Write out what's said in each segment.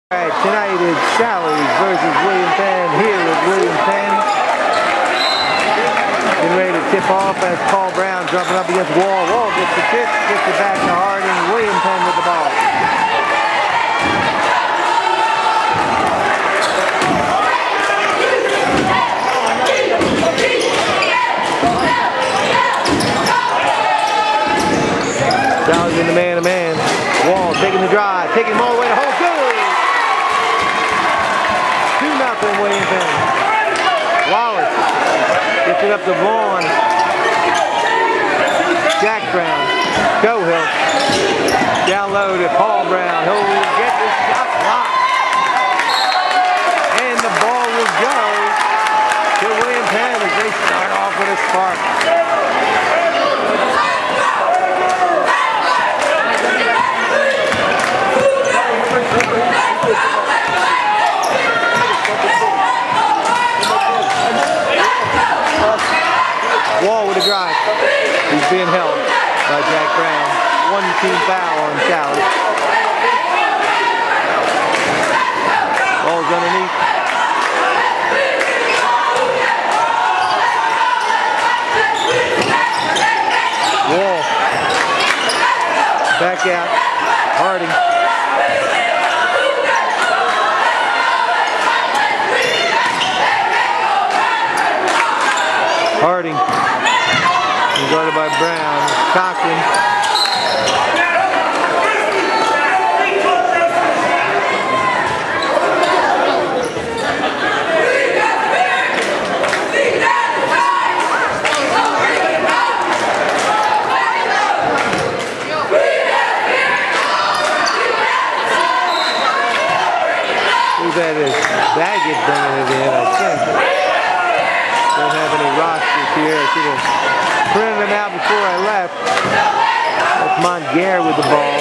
Alright, tonight it's Sally's versus William Penn here with William Penn. Getting ready to tip off as Paul Brown jumping up against Wall. Wall gets the tip, gets it back to Harding. William Penn with the ball. Sally's in the man-to-man. Wall taking the drive, taking him all the way to home. Good! 2-0 William Penn. Wallace gets it up to Vaughn. Jack Brown. Cohill. Down low to Paul Brown. He'll get this shot blocked. And the ball will go to William Penn as they start off with a spark. Wall with a drive. He's being held by Jack Brown. 1-team foul on Sally. Ball's underneath. Wall. Back out. Harding. Harding. Guarded by Brown. Cochran. Who's that is? Baggett bringing it in, I think. Don't have any rosters here. I should have printed them out before I left. That's Montguer with the ball.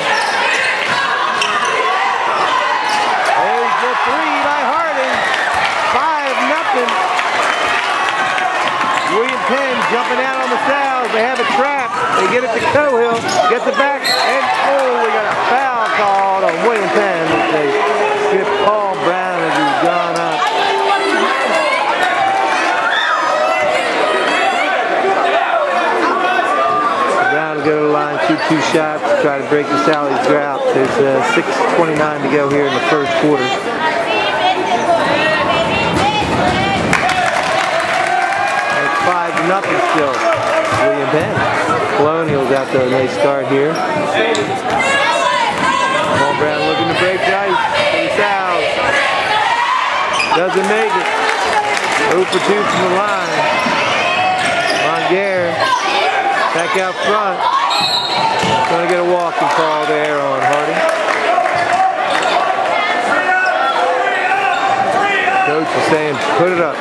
There's the three by Harding. 5-0. William Penn jumping out on the Sal's. They have a trap. They get it to Cohill. Gets it back. And oh, we got a foul called on William Penn. They skip Paul Brown as he's gone up. Go to the line, shoot 2 shots, try to break the Sally's drought. There's 6:29 to go here in the first quarter. It's 5-0 still. William Penn. Colonial's out to a nice start here. Paul Brown looking to break the ice for the Sal's. Doesn't make it. 0 for 2 from the line. Montguer. Back out front. Going to get a walking call there on Harding. Coach is saying, put it up.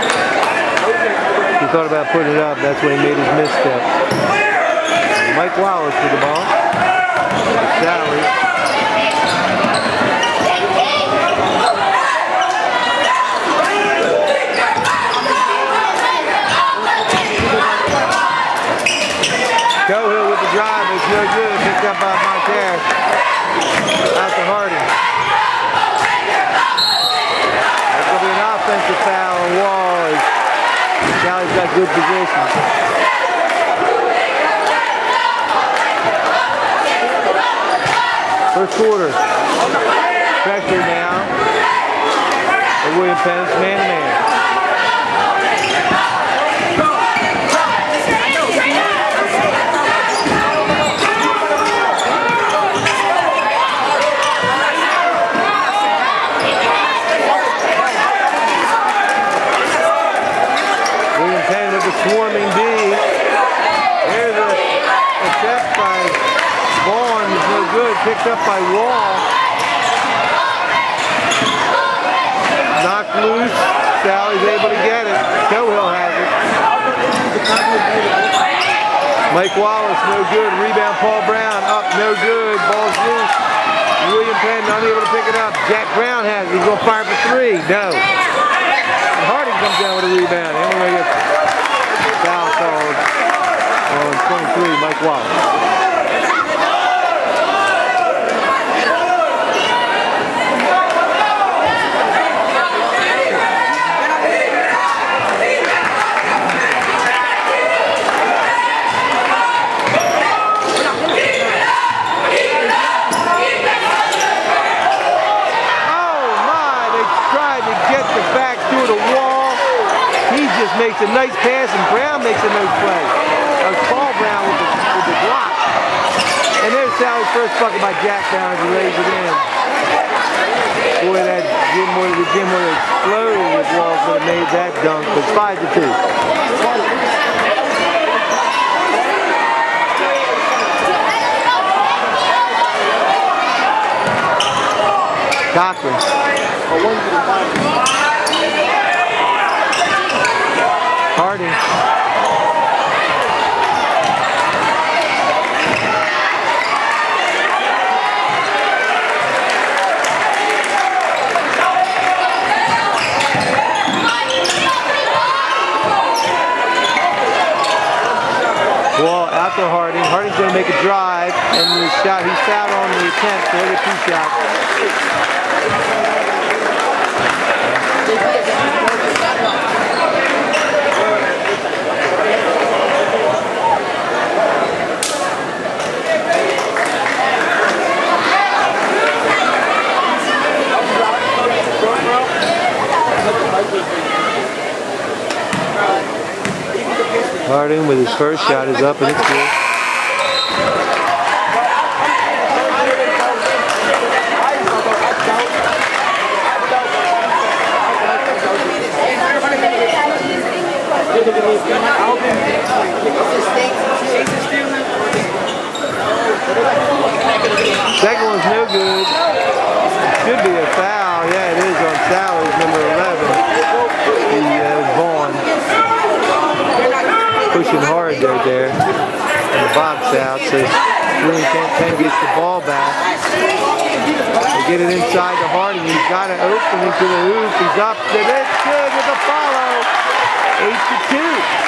He thought about putting it up. That's when he made his misstep. Mike Wallace with the ball. Sally. Cohill with the drive, it's no good, picked up by Montguer. Out to Harding. There's going to be an offensive foul on Wall. Sally's got good position. First quarter. Pressure now. William Penn's man-to-man. Swarming D. There's a attempt by Vaughn. It's no good. Picked up by Wall. Knocked loose. Sally's able to get it. Cohill has it. Mike Wallace, no good. Rebound Paul Brown. Up, no good. Ball's loose. William Penn unable to pick it up. Jack Brown has it. He's going to fire for 3. No. And Harding comes down with a rebound. Anyway, foul called on 23, Mike Wallace. makes a nice pass, and Brown makes a nice play. That was Paul Brown with the block. And there's Sally's first bucket by Jack Brown as he lays it in. Boy, that gym would have exploded if Walls would have made that dunk, but 5-2. Cochran. Harding. Wall out to Harding. Harding's going to make a drive, and the shot, he's fouled on the attempt, so he'll get 2 shots. Harding with his first shot is up and it's good. Second one's no good. Should be a foul. Yeah, it is on Sally's number 11. Vaughn. Pushing hard there. And the box out. So Penn gets the ball back. They get it inside to Harding. He's got it open into the hoop. He's up. It's good with a follow. 8-2.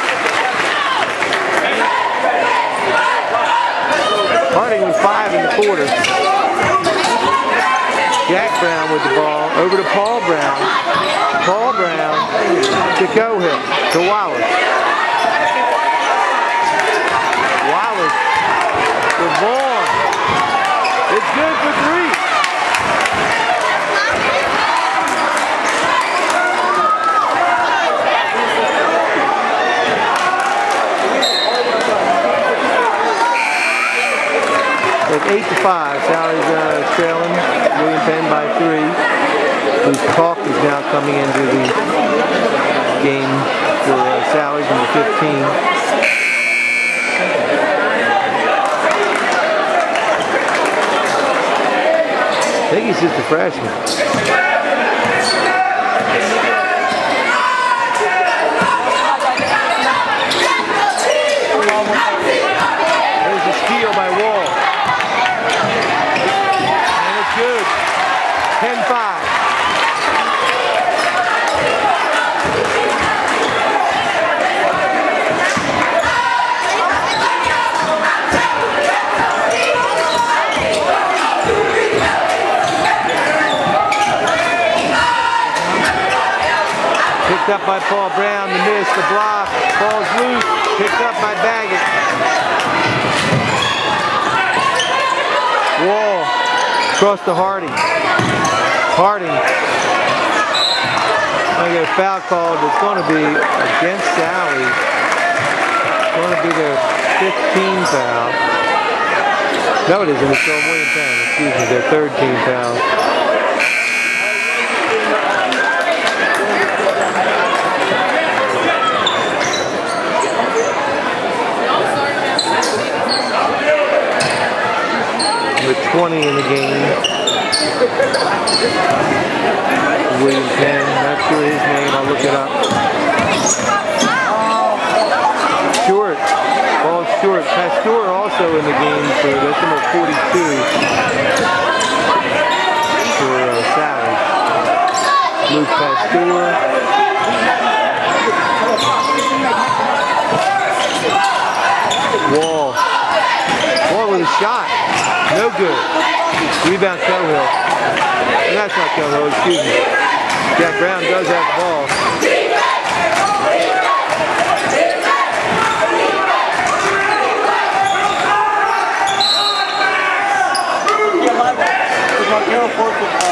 Harding with 5 in the quarter. Jack Brown with the ball. Over to Paul Brown. Paul Brown to Cohill. To Wallace. Wallace to Vaughn. It's good for 3. It's 8-5. Sally's trailing William Penn by 3. Whose Talk is now coming into the game for Sally's number 15. I think he's just a freshman. There's a steal by Wall. And it's good. 10-5. Picked up by Paul Brown, the miss, the block, ball's loose, picked up by Baggett. Wall, across to Harding. Harding. I get a foul called, it's going to be against Sally. It's going to be their 15th foul. No, it isn't, it's on William Penn, excuse me, their 3rd team foul. With 20 in the game. William Penn, not sure his name, I'll look it up. Short, ball short. Pasteur also in the game for that's number 42 for Sally. Luke Pasteur. Wall with a shot. No good. Rebound Cohill. That's not Cohill, excuse me. Jack Brown does have the ball.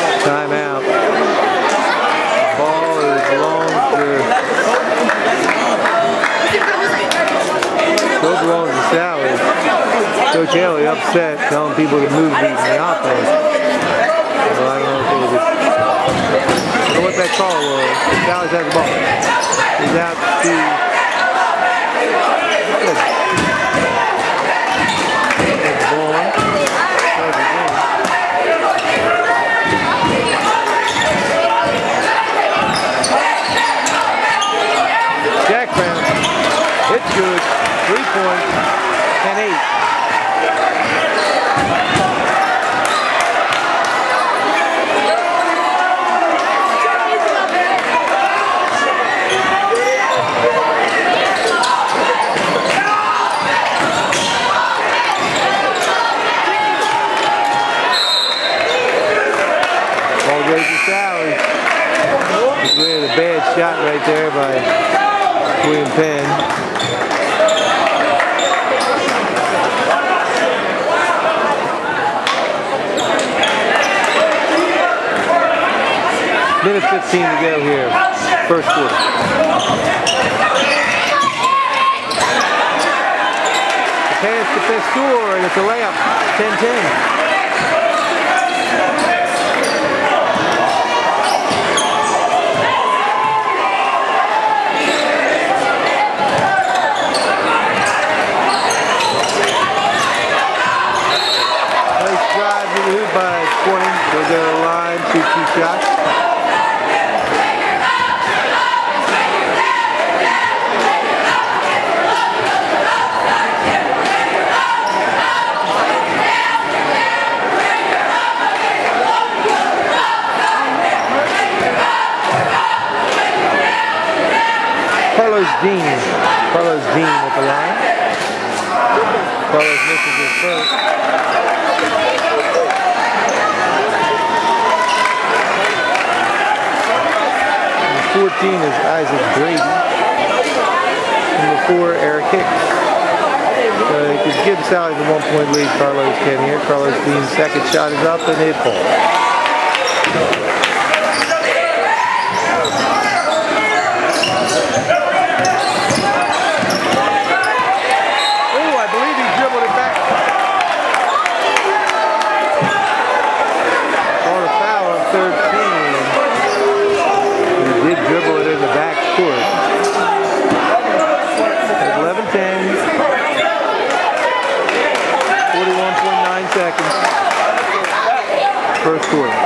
Timeout. Ball is long for Coach Haley upset, telling people to move in the offense. So I don't know if they just, I don't know what that call was. Dallas has the ball. He's out to Jack Brown. It's good. 3 points. 10-8. Ball goes to Sally. It's really a bad shot right there by William Penn. Minute 15 to go here, first quarter. The pass to Pastor, and it's a layup, 10-10. Nice drive to the hoop by 20. They'll go to the line, shoot 2 shots. Carlos Dean at the line. Carlos misses his first. Number 14 is Isaac Brady. Number 4, Eric Hicks. He could give Sally the 1-point lead. Carlos can here. Carlos Dean's second shot is up and it falls. Dribble it in the back court. 11-10. 41.9 seconds. First quarter.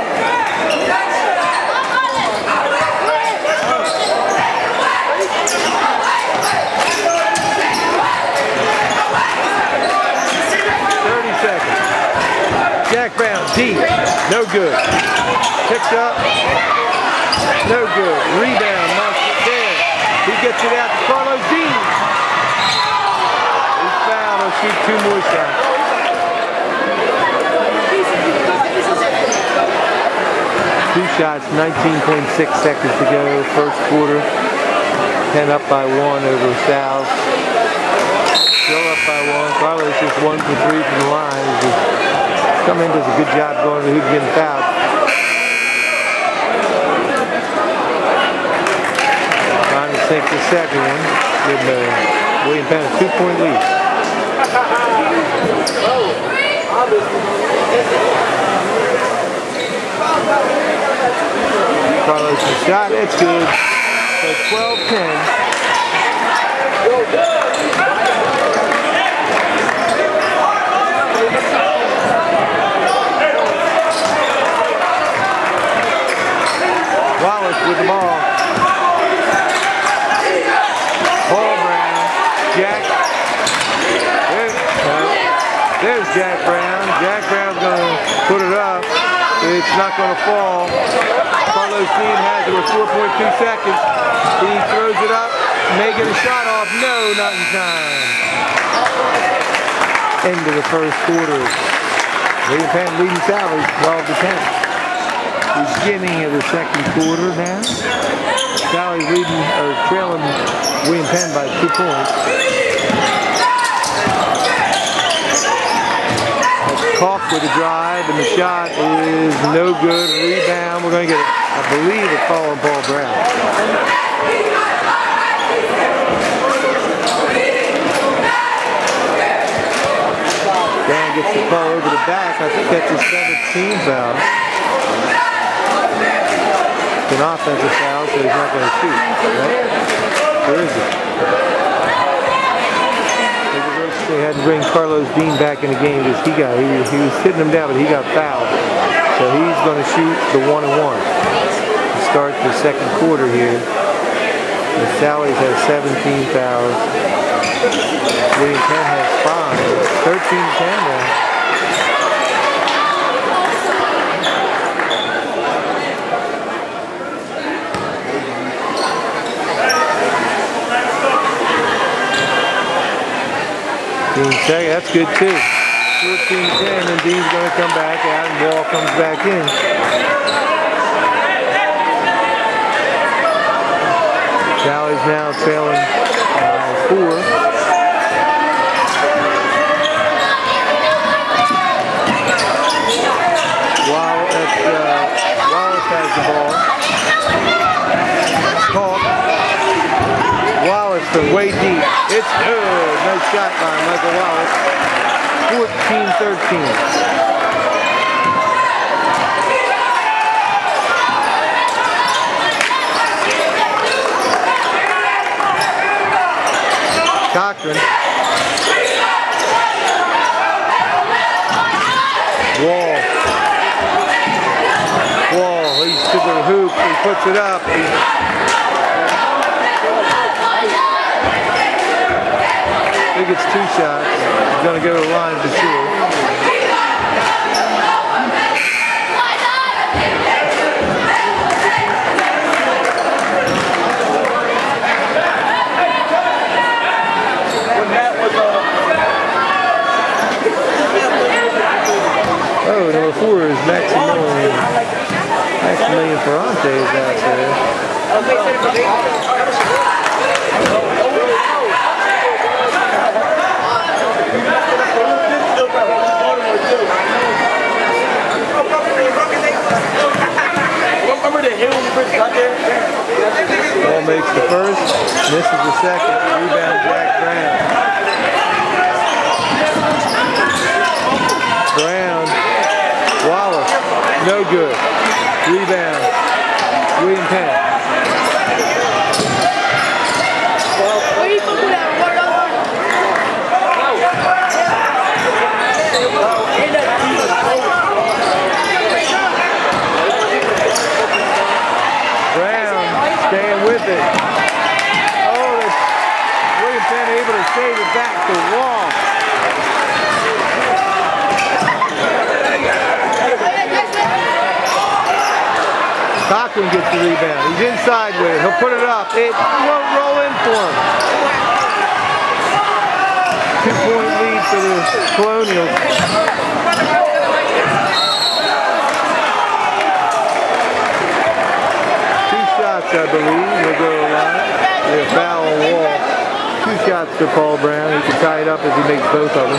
Jack Brown, deep, no good. Picked up, no good. Rebound, there. He gets it out to Carlos Dean. He's fouled, he'll shoot 2 more shots. Two shots, 19.6 seconds to go, first quarter. 10 up by 1 over South. Still up by 1. Carlos just 1 for 3 from the line. Come in, does a good job going to the hoop, getting fouled. Trying to take the second one. With William Penn a 2-point lead. Carlos' shot, it's good. So 12-10. Wallace with the ball. Paul Brown. Jack. There's Jack Brown. Jack Brown's going to put it up. It's not going to fall. Carlos Dean has it with 4.2 seconds. He throws it up. May get a shot off. No, not in time. End of the first quarter. William Penn leading Sally 12-10. Beginning of the second quarter now. Sally leading or trailing William Penn by 2 points. Koch with a drive and the shot is no good. Rebound. We're going to get, I believe, a call on Paul Brown. Brown gets the ball over the back. I think that's his 17th foul. It's an offensive foul, so he's not going to shoot. Right? Where is it? They had to bring Carlos Dean back in the game because he was sitting him down, but he got fouled. So he's going to shoot the 1-and-1 to start the second quarter here. The Sallies has 17 fouls. William Penn has 5. 13-10 now. Second, that's good too. 14-10, and Dean's going to come back out, and Wall comes back in. Sally's now trailing 4. Wallace has the ball. Caught. Wallace from way deep. It's good. Nice shot by Michael Wallace. 14-13. Cochran. Wall. He's to the hoop. He puts it up. I think it's 2 shots. He's going to go to the line for sure. Oh, number 4 is Maximilian Ferrante is out there. Ball makes the first, misses the second, rebound Jack Brown. Wallace, no good. Rebound, William Penn. Staying with it. Oh, William Penn able to save it back to Wall. Cochran gets the rebound. He's inside with it. He'll put it up. It won't roll in for him. 2-point lead for the Colonials. I believe he'll go to the line. A foul on Wall. 2 shots to Paul Brown. He can tie it up as he makes both of them.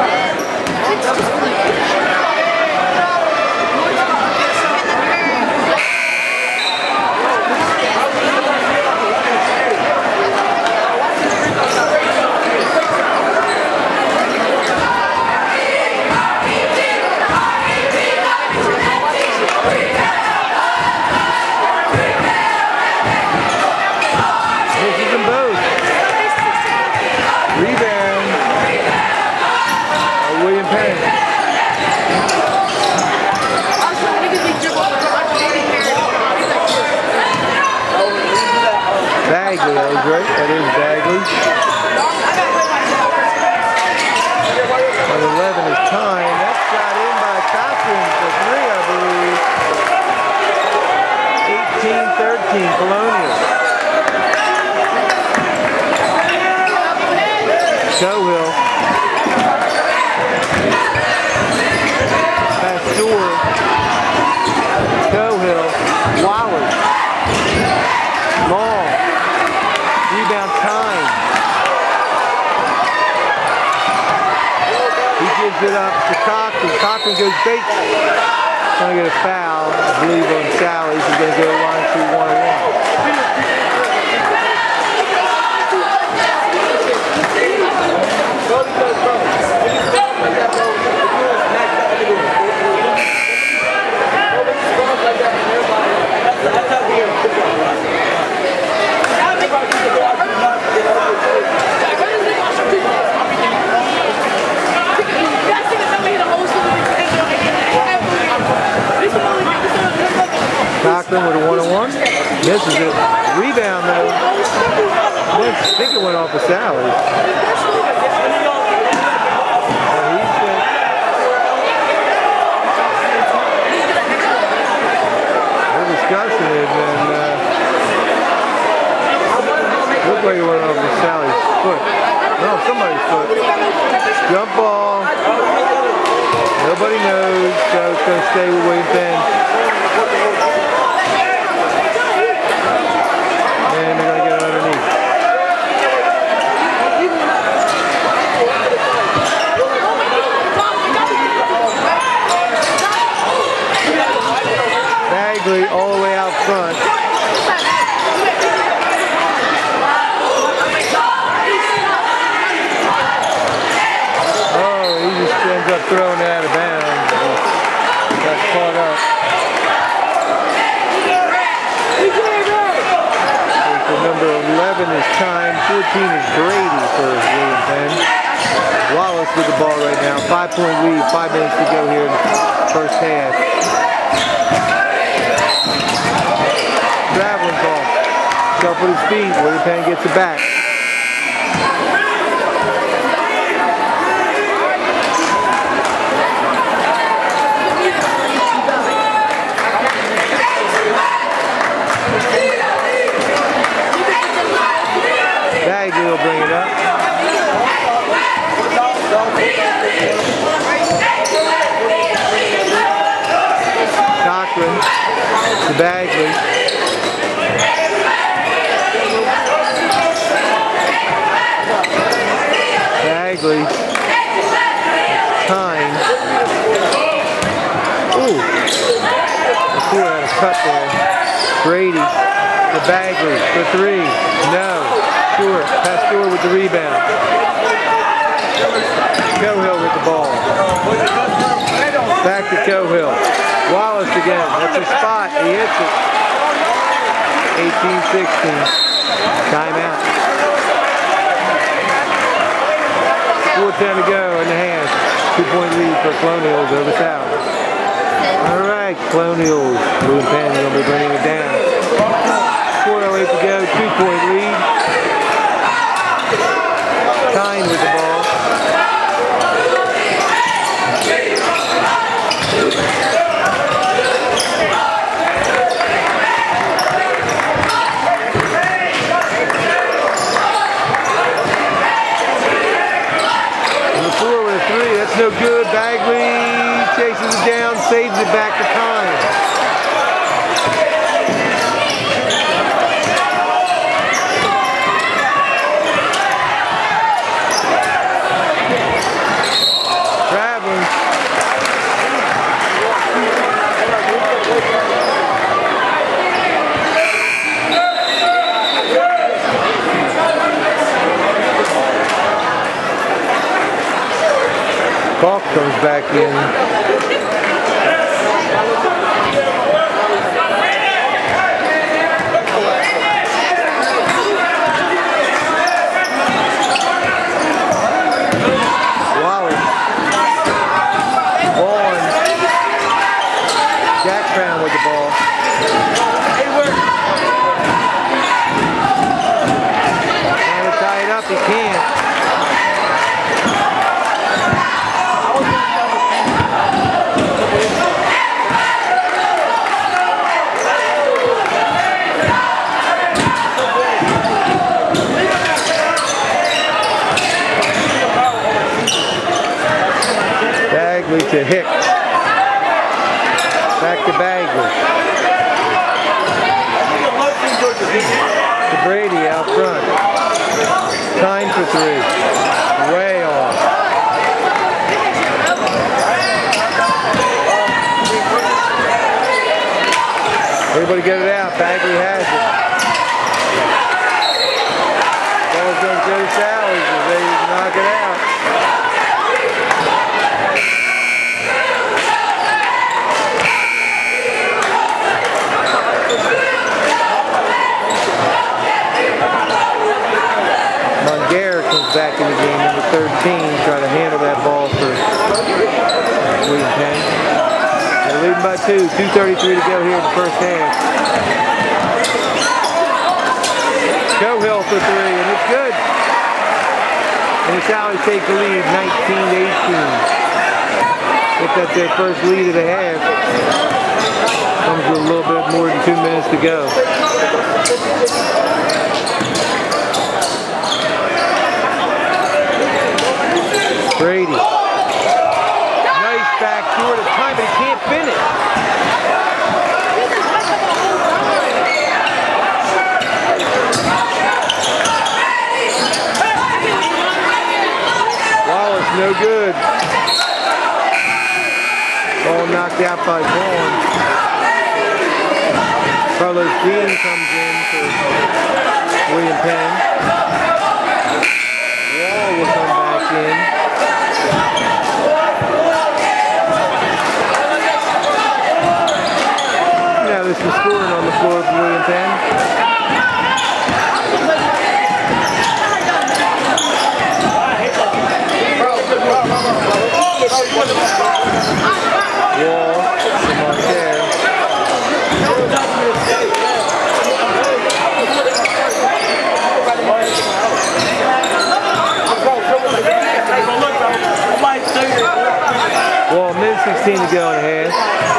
Bagley, that was right. That is Bagley. And 11 is time. That's shot in by Cochran for 3, I believe. 18-13, Colonial. Cohill. Pastor. Cohill. Wallace. Long. Rebound time. He gives it up to Cochran. Cochran goes bait. Going to get a foul, I believe, on Sally's. He's going to go to line through 1-1. with a one-on-one. Misses it. Rebound though. I think it went off of Sally. They're discussing it, and looked like it went off of Sally's foot. No, somebody's foot. Jump ball. Nobody knows, so it's going to stay with William Penn. And they're going to get it underneath. Bagley all the way out front. Oh, he just ends up throwing it out of bounds. Got caught up. So number 11 is time. 14 is Brady for William Penn. Wallace with the ball right now. 5-point lead. 5 minutes to go here in the first half. Traveling ball. Up with his feet. William Penn gets it back. Bagley will bring it up. Cochran to Bagley. Bagley. Time. Ooh. Before had a cut there. Brady to Bagley for 3. No. Pastor with the rebound. Cohill with the ball. Back to Cohill. Wallace again. That's his spot. He hits it. 18-16. Timeout. 4:10 to go in the half. 2-point lead for Colonials over South. All right, Colonials. William Penn will be bringing it down. 4:08 to go. 2-point lead. Tyne with the ball. And the 4 with a 3. That's no good. Bagley chases it down, saves it back to Tyne. Falk comes back in. Wallace. Vaughn. Jack Brown with the ball. Trying to tie it up, he can't. Bagley to Hicks. Back to Bagley. To Brady out front. Time for 3. Way off. Everybody get it out. Bagley has it. Ball's going to go to Sally's as they knock it out. Montgare comes back in the game, number 13, trying to handle that ball for William Penn. They're leading by 2. 2:33 to go here in the first half. Cohill for 3, and it's good. And the Sallies take the lead, 19-18. Get that their first lead of the half. Comes with a little bit more than 2 minutes to go. Brady. Nice back short of time, but he can't finish. Wallace, no good. Ball knocked out by Vaughn. Carlos Dean comes in for William Penn. Wall will come back in. Now this is scoring on the floor for William Penn. Wall, come on there. Wall, mid-16 to go in half.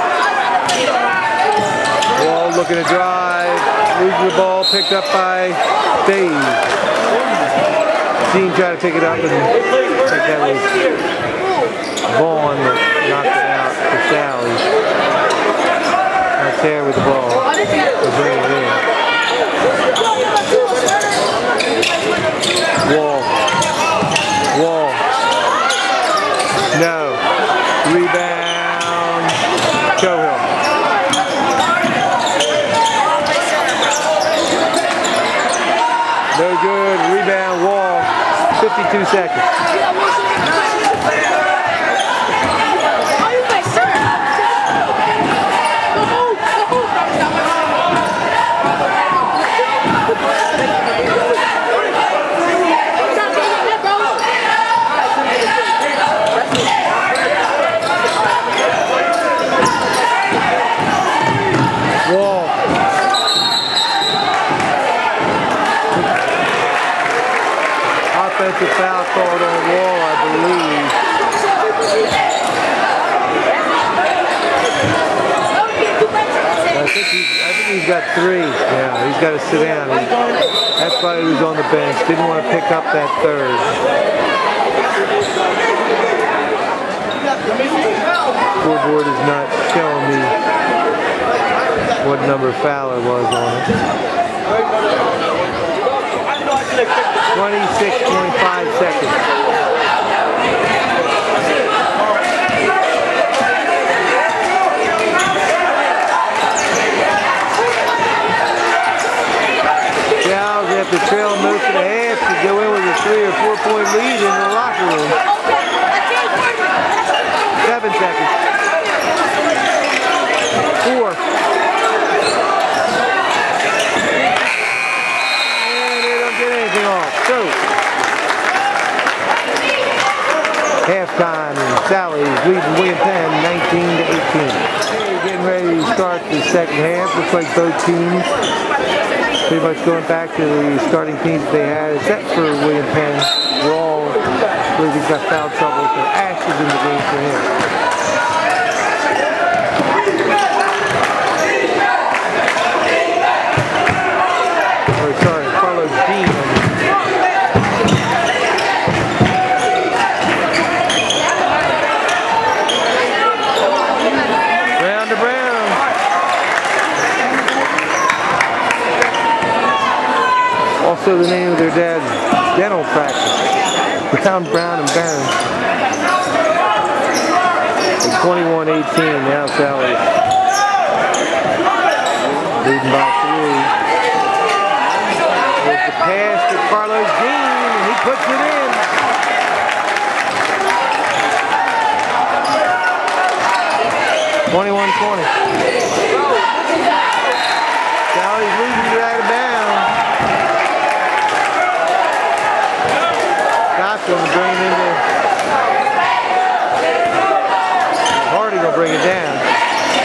Wall looking to drive, losing the ball, picked up by Dave. Dean tried to pick it up, and I think that was Vaughn that knocked it out for Sallies. That's there with the ball. We'll bring it in. Wall. Wall. No. Rebound. Cohill. No good. Rebound. Wall. 52 seconds. Wall. Offensive foul called on Wall, I believe. I think he's got 3. Yeah, he's got to sit down. That's why he was on the bench. Didn't want to pick up that third. Scoreboard is not showing me what number Fowler was on it. 26.5 seconds. Sallies after trailing most of the half to go in with a 3 or 4 point lead in the locker room. 7 seconds. 4. So, halftime, and Sallies leading William Penn 19-18. Getting ready to start the second half. Looks like both teams pretty much going back to the starting teams they had, except for William Penn. Wall, I believe he's got foul trouble, so Ash is in the game for him. Oh, sorry, Carlos Dean. Also the name of their dad's dental practice, Brown, Brown, and Barron. 21-18 now Sallies leading by 3. There's the pass to Carlos Dean, and he puts it in. (21-20). Sallies losing it out of bounds. Going to bring it into Hardy, going to bring it down.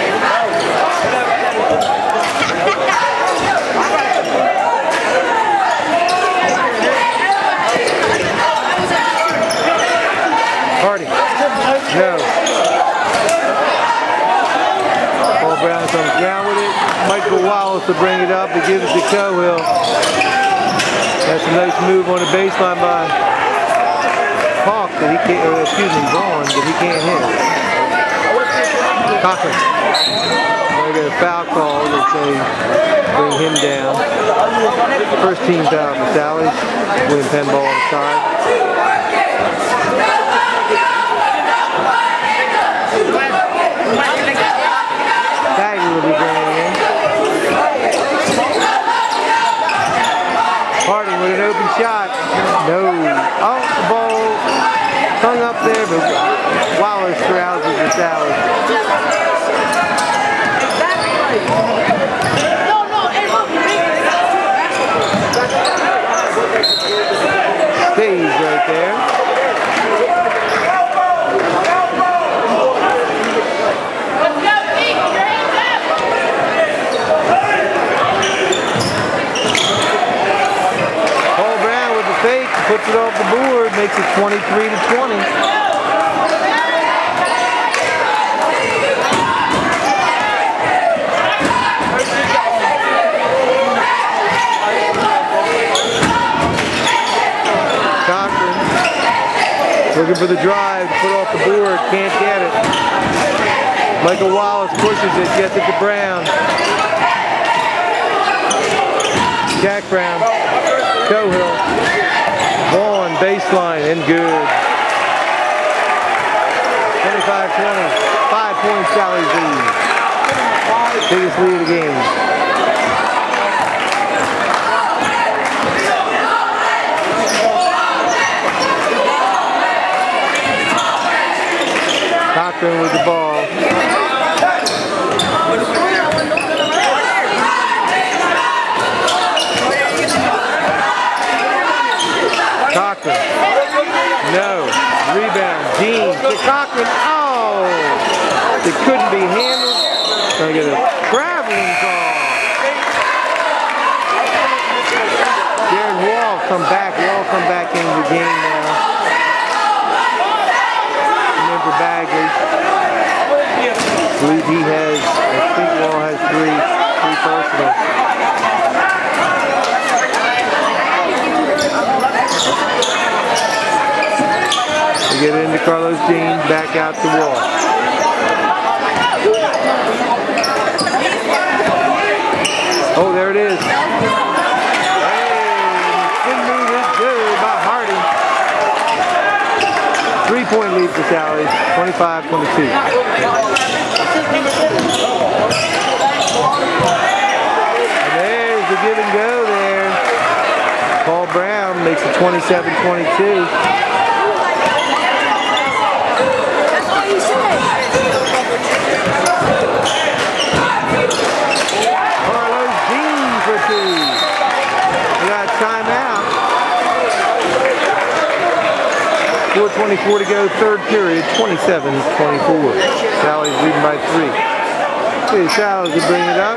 Wallace will bring it up. He gives it to Cohill. That's a nice move on the baseline by Hawk that he can't, Vaughn, that he can't hit. Cochran. They get a foul call that say bring him down. First team foul for Sallies. William Penn ball on the side. Bagger will be bringing in. Harding with an open shot. No. Oh, the ball hung up there, but Wallace rouses the Sallies. Stays right there. Paul Brown with the fake, puts it off the board, makes it 23-20. Looking for the drive, put off the board, can't get it. Michael Wallace pushes it, gets it to Brown. Jack Brown, Cohill, Vaughn, baseline, and good. 25-20, 5 points Sallies lead. Biggest lead of the game. Cochran with the ball. Cochran. No. Rebound. Dean to Cochran. Oh! It couldn't be handled. Gonna get a traveling call. Jared Wall come back. Wall come back into the game now. For Bagley. I believe he has, I think Wall has three personals. We get it into Carlos Dean, back out to Wall. Oh, there it is. Hey, spin move is good by Harding. 3-point lead for Sallies, 25-22. And there's the give and go there. Paul Brown makes it 27-22. That's all he said. Carlos Dean for two. We got a timeout. 4:24 to go, third period, 27-24. Sallies leading by 3. See, Sallies will bring it up.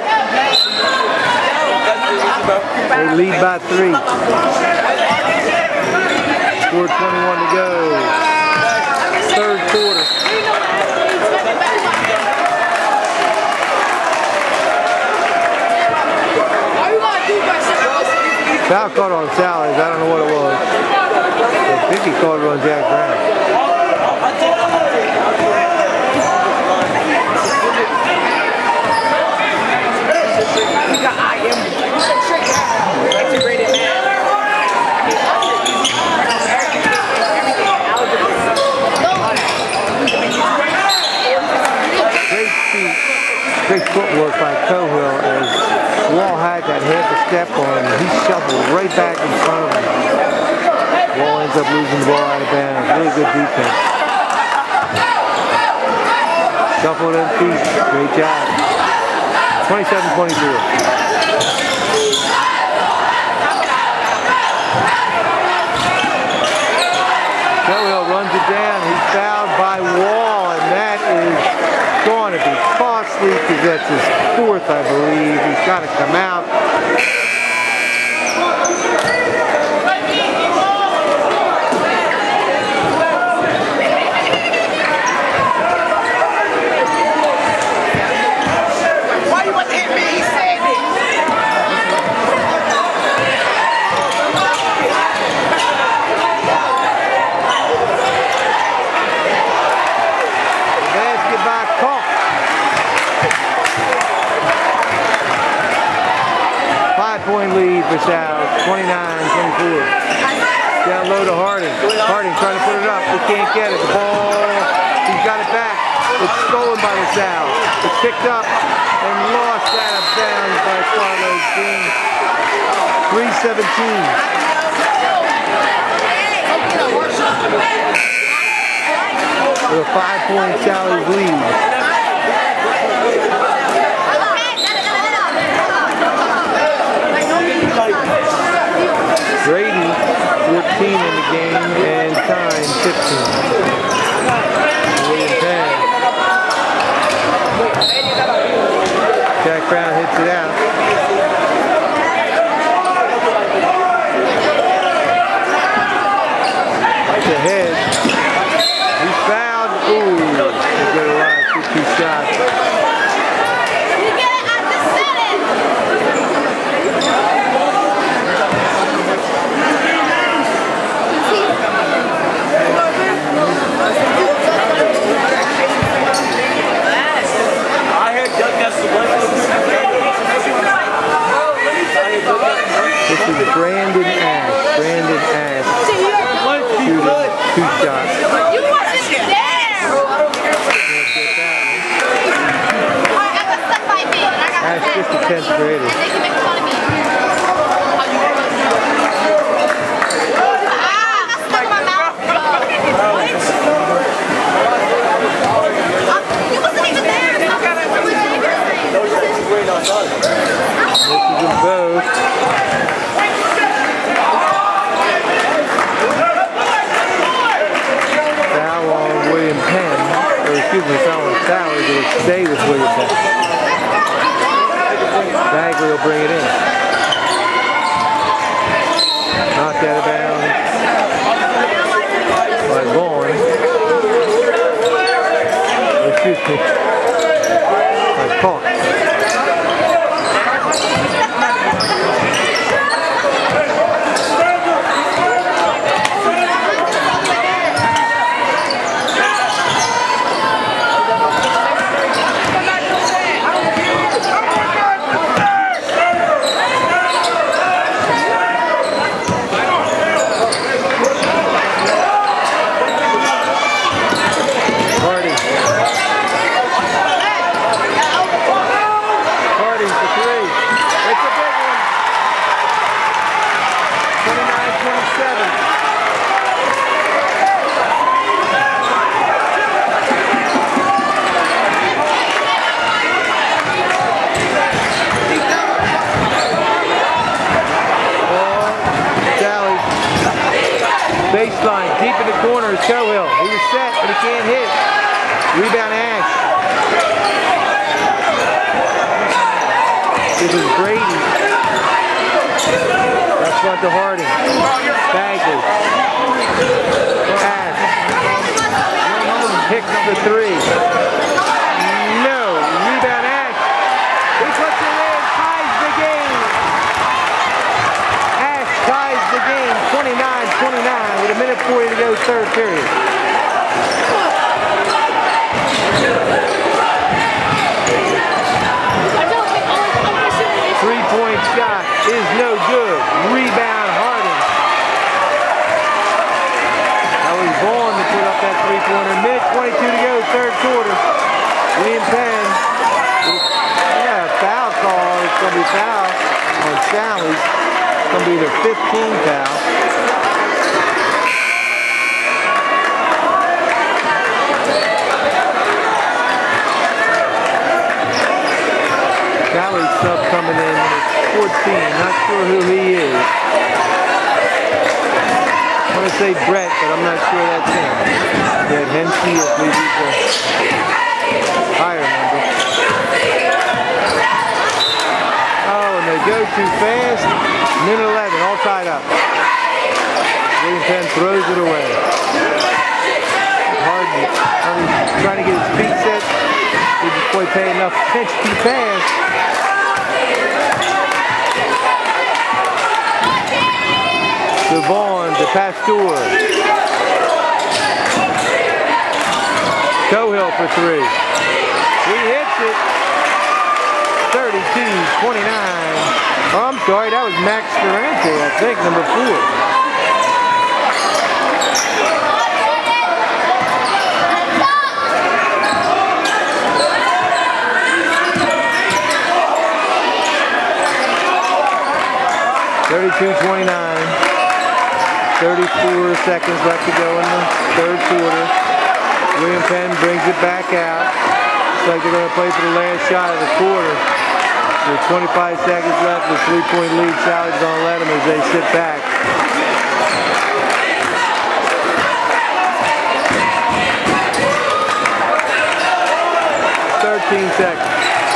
They lead by 3. 4:21 to go. Third quarter. Foul caught on Sallies. I don't know what it was. I think he called it on Jack Brown. Great feet, great footwork by Cohill as Wall had that half a step on him. He shuffled right back in front of him. Wall ends up losing the ball out of bounds. Really good defense. Shuffled in feet. Great job. 27-24. Cohill runs it down. He's fouled by Wall, and that is going to be costly because that's his 4th, I believe. He's got to come out. Why you want to hit me? He said it. 5-point lead for Sal, 29-24. Down low to Harding. Harding trying to put it up. He can't get it. The ball, he's got it back. It's stolen by the Sal. It's picked up and lost out of bounds by Carlos Green. 3:17. With a 5-point Sally's lead. Grady, 14 in the game, and Tyne, 15. William Penn. Jack Brown hits it out. It's ahead. He's fouled. Ooh, he's got a line, 2 shots. This is Brandon Ash. Brandon Ash. Shooting 2 shots. You wasn't there! Ash just a 10th grader. And they can make fun of me. Stuck in my mouth. You wasn't even there. This is them both. Foul on William Penn. Or excuse me, foul on Sally. It'll stay with William Penn. Bagley will bring it in. Knocked out of bounds by Vaughn. Excuse me. By Paul. Baseline, deep in the corner is Cohill. He was set, but he can't hit. Rebound Ash. This is Brady. That's front to Harding. Bagley. Ash. Hicks the 3. No. Rebound Ash. He puts it in. Ties the game. Ash ties the game. 29-29 with 1:40 to go, third period. 3-point shot is no good. Rebound Harding. That was Vaughn to put up that 3-pointer. Mid 22 to go, third quarter. William Penn. Yeah, foul call. It's going to be foul on Sally's. It's going to be their 15th foul. Sally's sub coming in at 14. Not sure who he is. I want to say Brett, but I'm not sure that's him. Yeah, Hensky, I believe he's a higher number. Oh, and they go too fast. Minute 11, all tied up. William Penn throws it away. Harding trying to get his feet set. He just quite pay enough attention to pass. To Vaughn, to Pasteur. Cohill for 3. He hits it. 32-29. Sorry, that was Max Durante, I think, number 4. .32-29. 34 seconds left to go in the third quarter. William Penn brings it back out. Looks like they're going to play for the last shot of the quarter. With 25 seconds left, the 3-point lead. Sally's going to let them as they sit back. .13 seconds.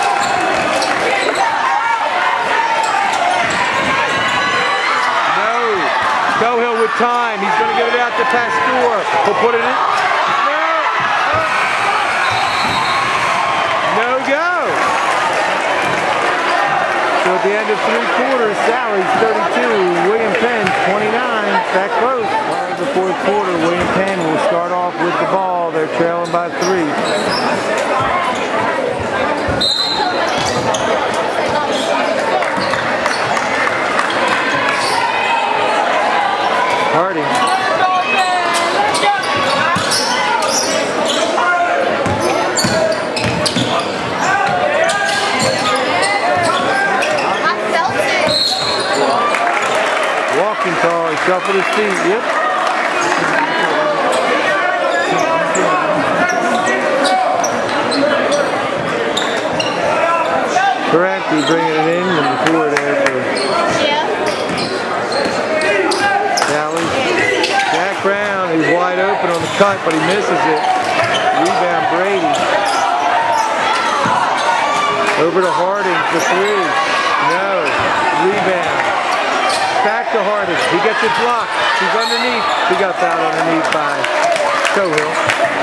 Cohill with time. He's going to give it out to Pasteur. He'll put it in. No go. So at the end of 3 quarters, Sally's 32, William Penn 29. That close. In the fourth quarter, William Penn will start off with the ball. They're trailing by 3. Harding. Walking tall, he shuffled his feet, yep. Correct, he's bringing it in, number 4 there for Sally. Jack Brown, he's wide open on the cut, but he misses it. Rebound Brady. Over to Harding for 3. No. Rebound. Back to Harding. He gets it blocked. He's underneath. He got fouled underneath by Cohill.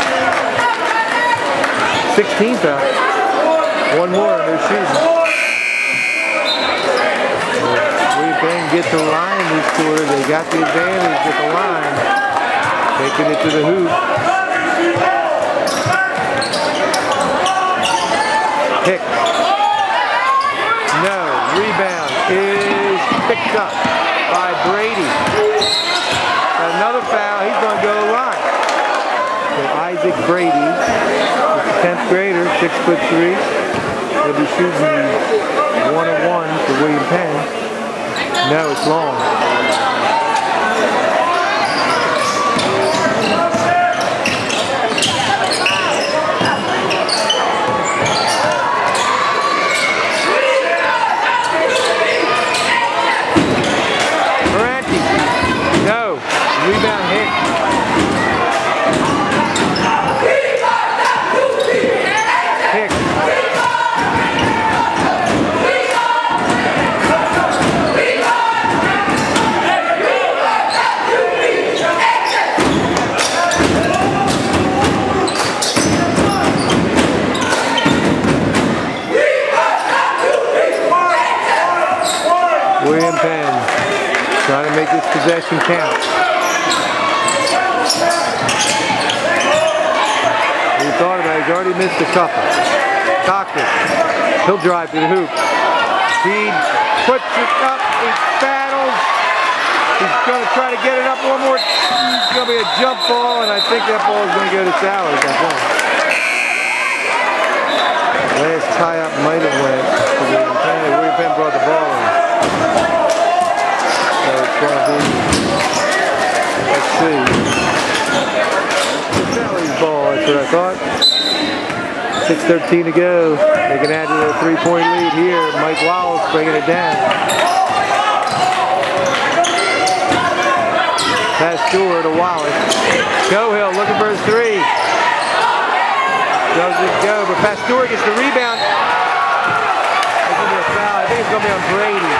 16 foul. 1 more and they're shooting. William Penn gets the line this quarter. They got the advantage at the line. Taking it to the hoop. Hicks. No. Rebound is picked up by Brady. Got another foul. He's going to go to the line. So Isaac Brady, the 10th grader, 6'3". He'll be shooting 1-of-1 for William Penn. No, it's long. Durante. No. Rebound hit. Hicks. William Penn trying to make this possession count. He thought about it, he's already missed a couple. Cochran, he'll drive to the hoop. He puts it up, he battles. He's going to try to get it up one more. It's going to be a jump ball, and I think that ball is going to go to Sally's, I think. Last tie-up might have went to William Penn. William Penn brought the ball in. So it's going to be, let's see. Sally's ball, that's what I thought. 6:13 to go. They can add to their 3-point lead here. Mike Wallace bringing it down. Pasteur to Wallace. Cohill looking for his 3. Doesn't go, but Pasteur gets the rebound. There's going to be a foul. I think it's going to be on Brady.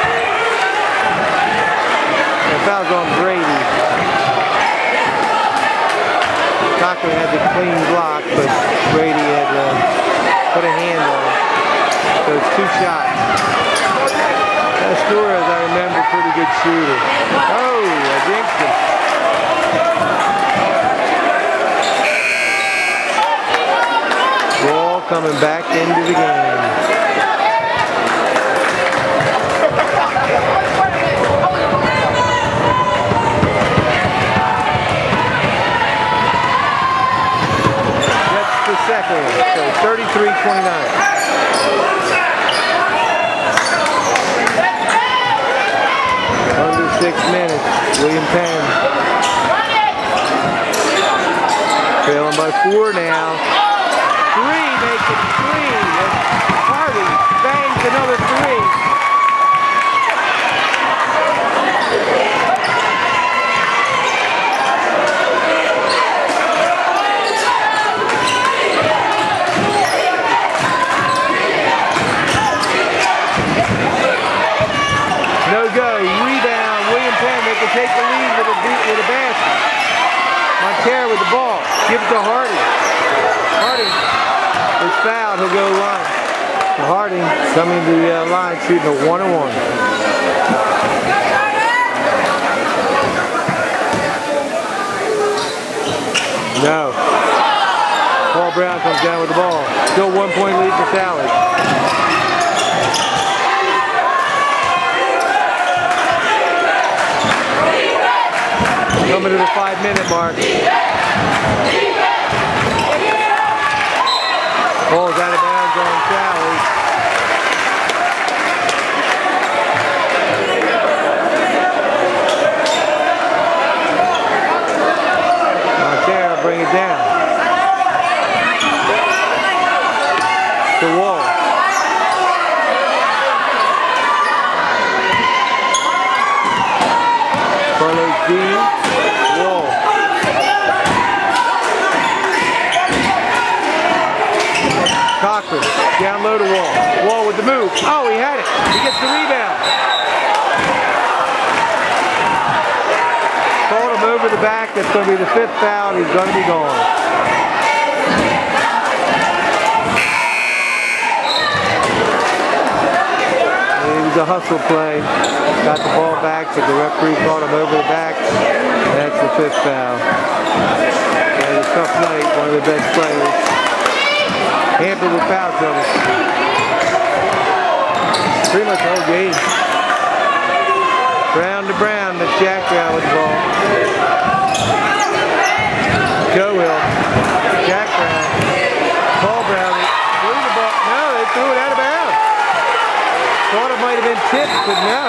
The foul's on Brady. Cochran had the clean block, but Brady had put a hand on it. So it's 2 shots. Pasteur, as I remember, pretty good shooter. Oh, I jinxed him. Ball coming back into the game. 6 minutes. William Penn. Trailing by 4 now. 3, make it 3. Harding bangs another 3. No go. Rebound. William Penn. They can take the lead with a basket. Montero with the ball. Give it to Harding. Harding is fouled. He'll go line. So Harding coming to the line shooting a 1-on-1. No. Paul Brown comes down with the ball. Still 1-point lead for Sally. Coming to the 5-minute mark. Ball's out of bounds on Sally. Montero bring it down. To Wall. Carlos Dean. Wall. Cochran, down low to Wall. Wall with the move. Oh, he had it. He gets the rebound. Called him over the back. That's going to be the 5th foul. He's going to be gone. It was a hustle play. Got the ball back, but the referee called him over the back. That's the 5th foul. It was a tough night. One of the best players. Hampered with foul trouble. Pretty much the whole game. Brown to Brown. That's Jack Brown with the ball. Joe Hill. Jack Brown. Paul Brown. Threw the ball. No, they threw it out of bounds. Thought it might have been tipped, but no.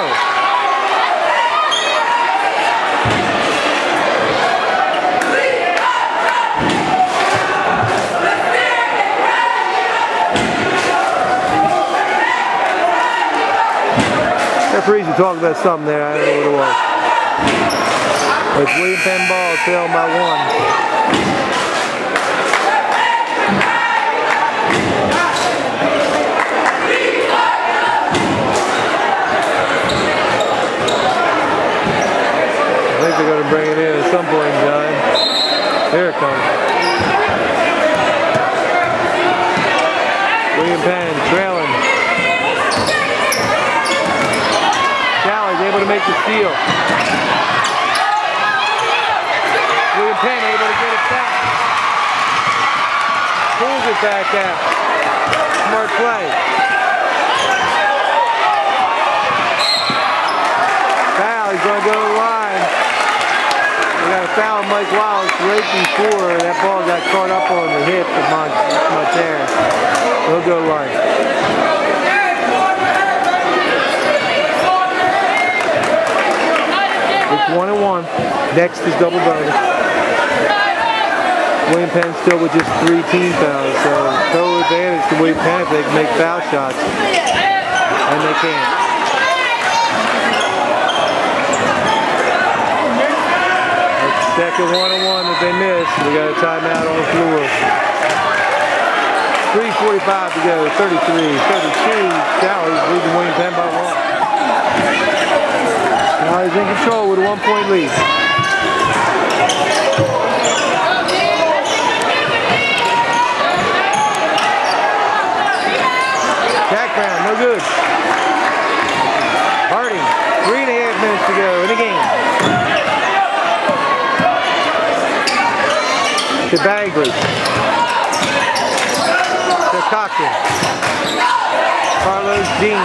Referees are talking about something there. I don't know what it was. It's William Penn ball trailing by 1. I think they're going to bring it in at some point in time. Here it comes. William Penn trailing. Sally's able to make the steal. William Penn able to get it back. Pulls it back out. Smart play. Foul, he's going to go to the line. We got a foul on Mike Wallace right before that ball got caught up on the hip of Montero. He'll go line. It's 1-1. Next is double bonus. William Penn still with just 3 team fouls, so total advantage to William Penn if they can make foul shots. And they can't. Second 1-1 that they missed. We got a timeout on the floor. 3:45 to go. 33-32. Sally's leading William Penn by 1. Now he's in control with a 1-point lead. Jack Brown, no good. Harding, 3.5 minutes to go in the game. To Bagley. To Cochran. Carlos Dean.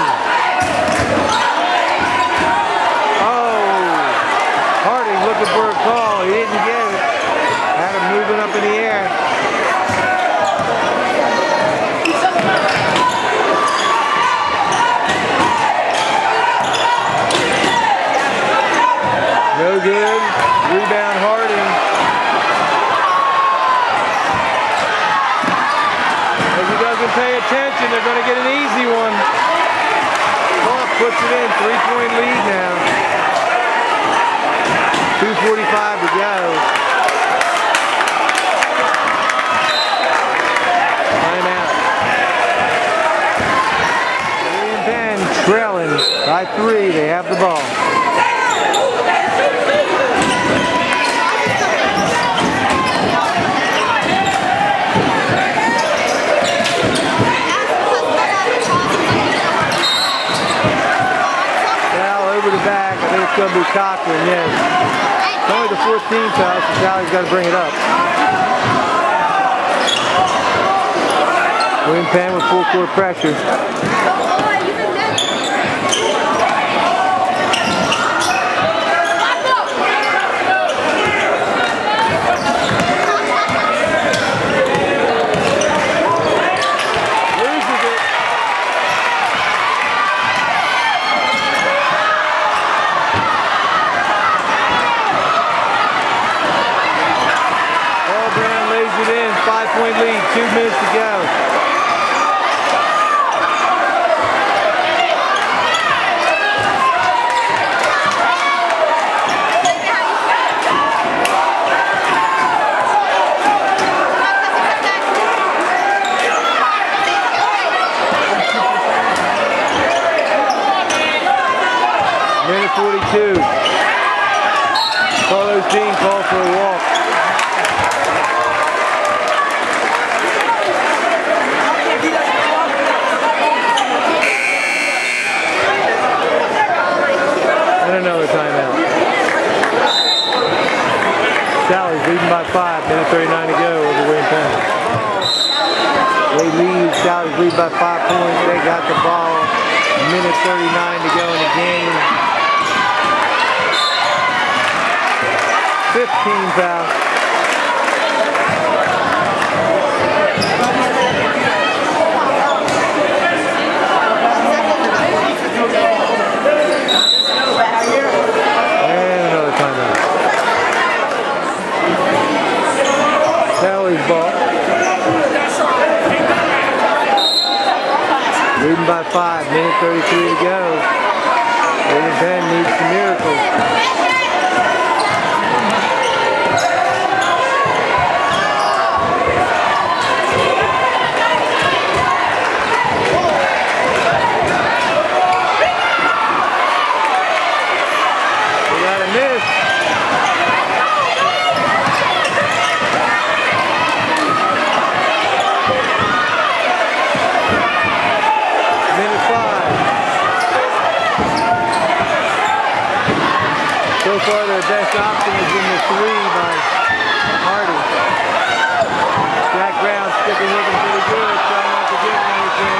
Oh! Harding looking for a call. He didn't get it. Had him moving up in the air. good. Rebound Harding. If he doesn't pay attention, they're going to get an easy one. Clock puts it in. 3-point lead now. 2:45 to go. Timeout. William Penn trailing by 3. They have the ball. Over the back, I think it's going to be Cochran, yes. It's only the 14th foul, so Sally's got to bring it up. William Penn with full court pressure. Point lead, 2 minutes to go. Minute 42. Carlos Dean called for a walk. Another timeout. Sally's leading by 5. Minute 39 to go over William Penn. They lead. Sally's lead by 5 points. They got the ball. Minute 39 to go in the game. 15 fouls. Ball. Leading by 5, minute 33 to go. William Penn needs some miracles. We got a miss. So far, their best option is in the 3 by Hardy. Jack Brown sticking with him pretty good, trying not to give him anything.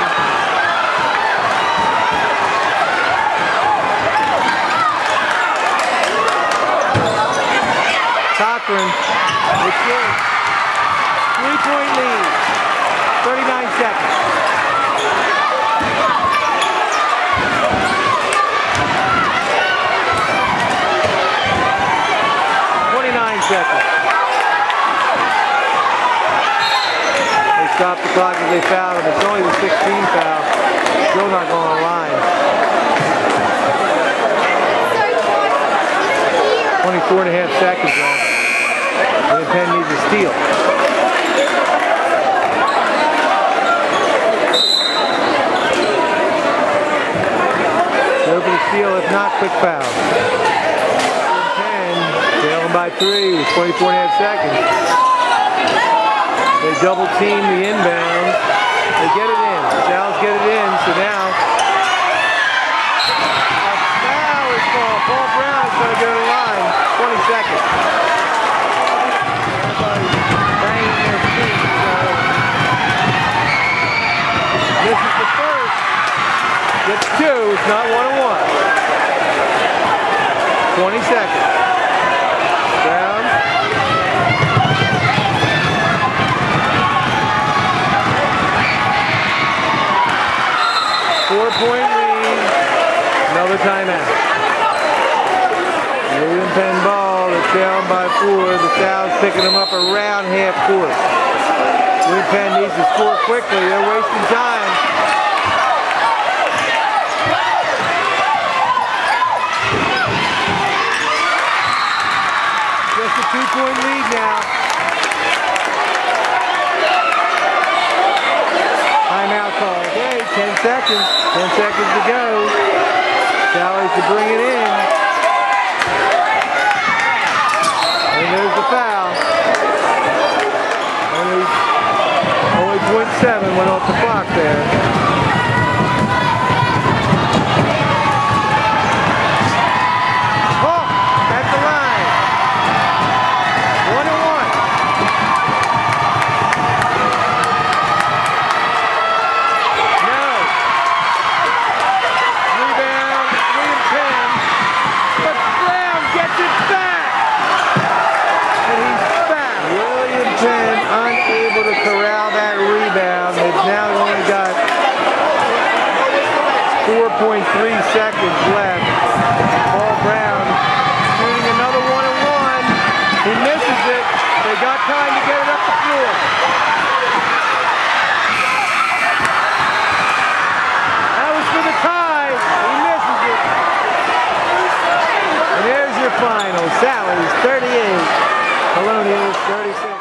Cochran, it's good. 3-point lead, 39 seconds. Seconds. They stopped the clock as they fouled him. It's only the 16th foul. Still not going on line. 24.5 seconds left. William Penn needs a steal. Go for the steal, if not, quick foul. Trailing by 3 with 24.5 seconds. They double team the inbound. They get it in. Sal's get it in, so now a foul is called. Paul Brown is going to go to the line. 20 seconds. Everybody's banging their feet. This is the first. Gets 2. It's not 1-on-1. 20 seconds. Brown. 4-point lead. Another timeout. William Penn ball. trailing by 4. The Sal's picking them up around half court. William Penn needs to score quickly. They're wasting time. Just a 2-point lead now. Timeout call. Okay, 10 seconds. 10 seconds to go. Sally's to bring it in. And there's the foul. Only 0.7 went off the clock there. Oh, at the line. 1-1. No. Rebound, William Penn. But Brown gets it back. And he's back. William Penn unable to corral that rebound. They've now only got 4.3 seconds left. Paul Brown shooting another 1-and-1. He misses it. They got time to get it up the floor. That was for the tie. He misses it. And there's your final. Sally's 38. Colonials 36.